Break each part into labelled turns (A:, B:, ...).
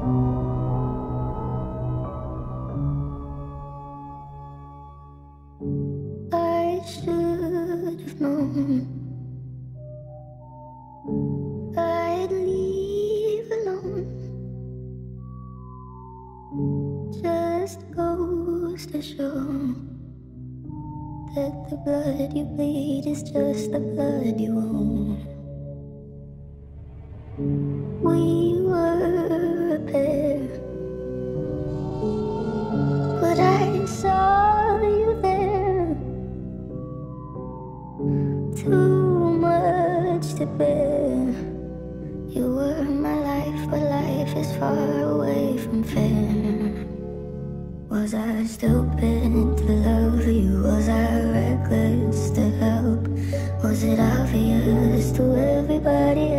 A: I should have known I'd leave alone. Just goes to show that the blood you bleed is just the blood you own. We were a pair, but I saw you there. Too much to bear. You were my life, but life is far away from fair. Was I stupid to love you? Was I reckless to help? Was it obvious to everybody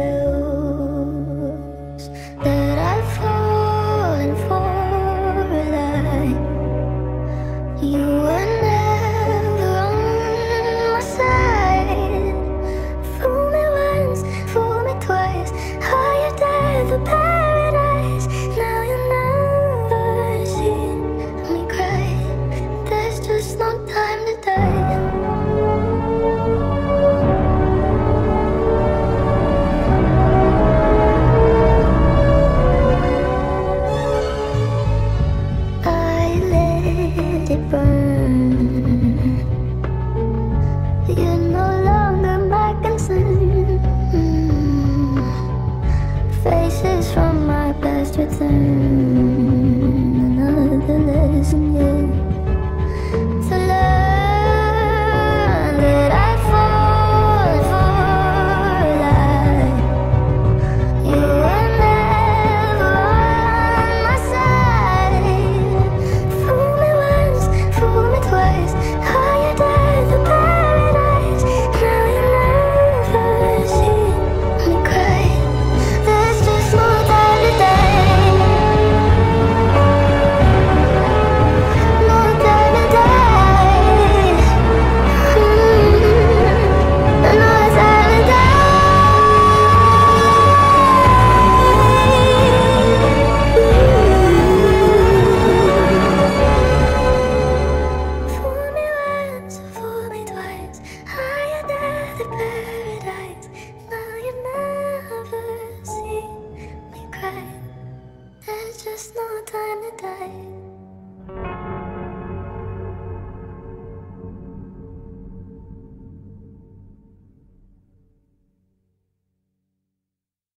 A: else that I've fallen for a lie? You were never on my side. Fool me once, fool me twice. Are you dead for paradise? Now you never see me cry. There's just no time to die. I let it burn. You're no longer my concern. Faces from my past return. Another lesson, yeah, to learn that I fall for a lie. You were never on my side. Fool me once, fool me twice. Are you dead for paradise? Now you never see me cry. There's just no time to die. No time to die. No time to die. Fool me once, fool me twice. Are you dead for paradise? Now you never see me cry. There's just no time to die.